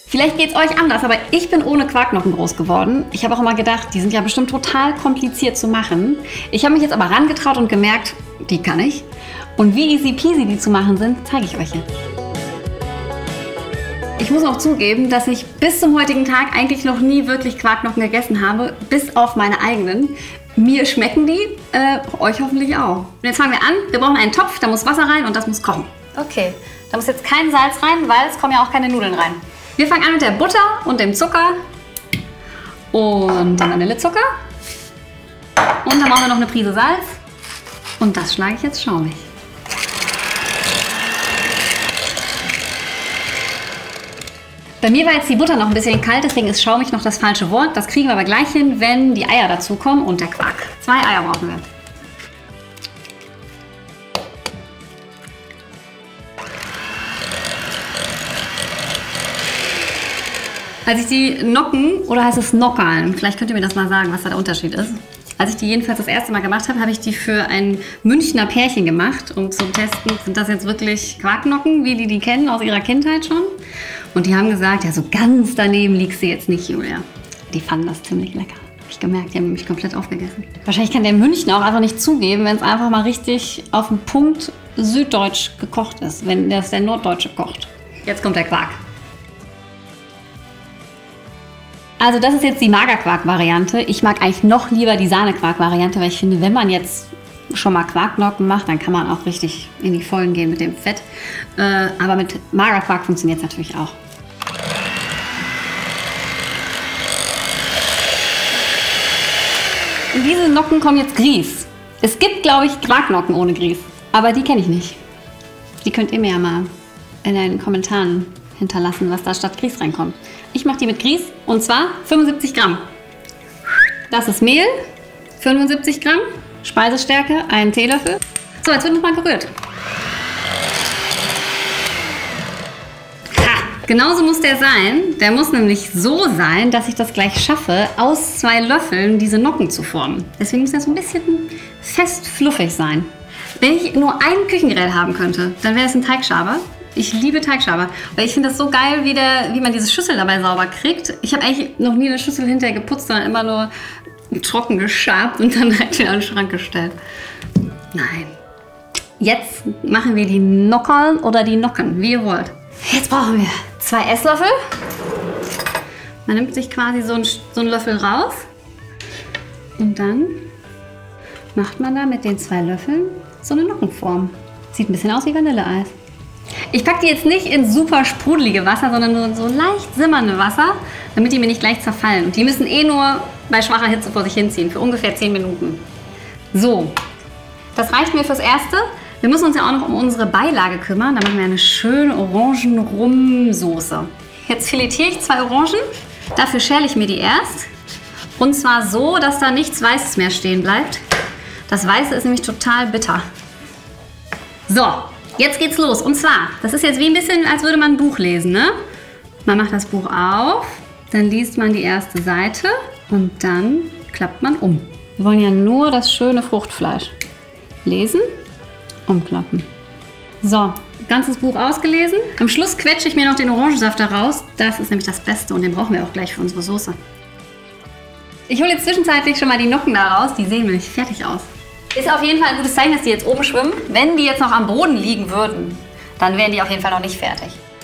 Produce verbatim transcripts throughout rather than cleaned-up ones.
Vielleicht geht es euch anders, aber ich bin ohne Quarknochen groß geworden. Ich habe auch immer gedacht, die sind ja bestimmt total kompliziert zu machen. Ich habe mich jetzt aber rangetraut und gemerkt, die kann ich. Und wie easy peasy die zu machen sind, zeige ich euch jetzt. Ich muss auch zugeben, dass ich bis zum heutigen Tag eigentlich noch nie wirklich Quarknochen gegessen habe, bis auf meine eigenen. Mir schmecken die, äh, euch hoffentlich auch. Und jetzt fangen wir an. Wir brauchen einen Topf, da muss Wasser rein und das muss kochen. Okay, da muss jetzt kein Salz rein, weil es kommen ja auch keine Nudeln rein. Wir fangen an mit der Butter und dem Zucker und dem Vanillezucker. Und dann brauchen wir noch eine Prise Salz. Und das schlage ich jetzt schaumig. Bei mir war jetzt die Butter noch ein bisschen kalt, deswegen ist schaumig noch das falsche Wort. Das kriegen wir aber gleich hin, wenn die Eier dazukommen und der Quark. Zwei Eier brauchen wir. Als ich die Nocken, oder heißt es Nockerln, vielleicht könnt ihr mir das mal sagen, was da der Unterschied ist. Als ich die jedenfalls das erste Mal gemacht habe, habe ich die für ein Münchner Pärchen gemacht, um zu testen, sind das jetzt wirklich Quarknocken, wie die die kennen aus ihrer Kindheit schon. Und die haben gesagt, ja, so ganz daneben liegst du jetzt nicht, Julia. Die fanden das ziemlich lecker. Hab ich gemerkt, die haben nämlich komplett aufgegessen. Wahrscheinlich kann der Münchner auch einfach nicht zugeben, wenn es einfach mal richtig auf den Punkt süddeutsch gekocht ist, wenn das der Norddeutsche kocht. Jetzt kommt der Quark. Also das ist jetzt die Magerquark-Variante. Ich mag eigentlich noch lieber die Sahnequark-Variante, weil ich finde, wenn man jetzt schon mal Quarknocken macht, dann kann man auch richtig in die Vollen gehen mit dem Fett. Äh, aber mit Magerquark funktioniert es natürlich auch. In diese Nocken kommen jetzt Grieß. Es gibt, glaube ich, Quarknocken ohne Grieß, aber die kenne ich nicht. Die könnt ihr mir ja mal in den Kommentaren hinterlassen, was da statt Grieß reinkommt. Ich mache die mit Grieß und zwar fünfundsiebzig Gramm. Das ist Mehl, fünfundsiebzig Gramm, Speisestärke, einen Teelöffel. So, jetzt wird nochmal gerührt. Ha, genauso muss der sein. Der muss nämlich so sein, dass ich das gleich schaffe, aus zwei Löffeln diese Nocken zu formen. Deswegen muss das so ein bisschen fest fluffig sein. Wenn ich nur ein Küchengerät haben könnte, dann wäre es ein Teigschaber. Ich liebe Teigschaber, weil ich finde das so geil, wie, der, wie man diese Schüssel dabei sauber kriegt. Ich habe eigentlich noch nie eine Schüssel hinterher geputzt, sondern immer nur trocken geschabt und dann direkt wieder in den Schrank gestellt. Nein. Jetzt machen wir die Nockerln oder die Nocken, wie ihr wollt. Jetzt brauchen wir zwei Esslöffel. Man nimmt sich quasi so einen, so einen Löffel raus und dann macht man da mit den zwei Löffeln so eine Nockenform. Sieht ein bisschen aus wie Vanilleeis. Ich packe die jetzt nicht in super sprudelige Wasser, sondern nur in so leicht simmernde Wasser, damit die mir nicht gleich zerfallen. Und die müssen eh nur bei schwacher Hitze vor sich hinziehen, für ungefähr zehn Minuten. So, das reicht mir fürs Erste. Wir müssen uns ja auch noch um unsere Beilage kümmern. Da machen wir eine schöne Orangen-Rum-Soße. Jetzt filetiere ich zwei Orangen. Dafür schäle ich mir die erst. Und zwar so, dass da nichts Weißes mehr stehen bleibt. Das Weiße ist nämlich total bitter. So. Jetzt geht's los. Und zwar, das ist jetzt wie ein bisschen, als würde man ein Buch lesen, ne? Man macht das Buch auf, dann liest man die erste Seite und dann klappt man um. Wir wollen ja nur das schöne Fruchtfleisch. Lesen, umklappen. So, ganzes Buch ausgelesen. Am Schluss quetsche ich mir noch den Orangensaft daraus. Das ist nämlich das Beste und den brauchen wir auch gleich für unsere Soße. Ich hole jetzt zwischenzeitlich schon mal die Nocken da raus. Die sehen nämlich fertig aus. Ist auf jeden Fall ein gutes Zeichen, dass die jetzt oben schwimmen. Wenn die jetzt noch am Boden liegen würden, dann wären die auf jeden Fall noch nicht fertig.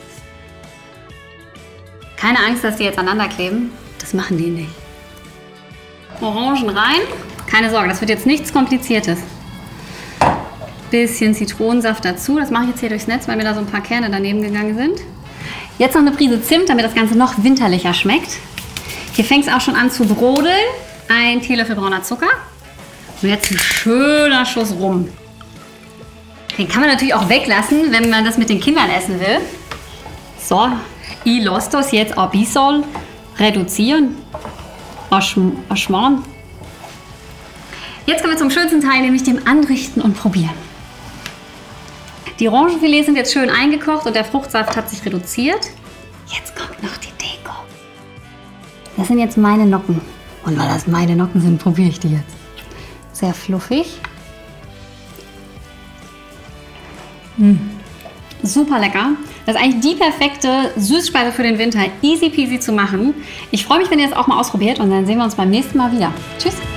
Keine Angst, dass die jetzt aneinander kleben. Das machen die nicht. Orangen rein. Keine Sorge, das wird jetzt nichts Kompliziertes. Bisschen Zitronensaft dazu. Das mache ich jetzt hier durchs Netz, weil mir da so ein paar Kerne daneben gegangen sind. Jetzt noch eine Prise Zimt, damit das Ganze noch winterlicher schmeckt. Hier fängt es auch schon an zu brodeln. Ein Teelöffel brauner Zucker. Und jetzt ein schöner Schuss Rum. Den kann man natürlich auch weglassen, wenn man das mit den Kindern essen will. So, ich lasse das jetzt ein bisschen reduzieren. Erschmarrn. Jetzt kommen wir zum schönsten Teil, nämlich dem Anrichten und Probieren. Die Orangenfilets sind jetzt schön eingekocht und der Fruchtsaft hat sich reduziert. Jetzt kommt noch die Deko. Das sind jetzt meine Nocken. Und weil das meine Nocken sind, probiere ich die jetzt. Sehr fluffig. Mmh. Super lecker. Das ist eigentlich die perfekte Süßspeise für den Winter. Easy peasy zu machen. Ich freue mich, wenn ihr es auch mal ausprobiert und dann sehen wir uns beim nächsten Mal wieder. Tschüss!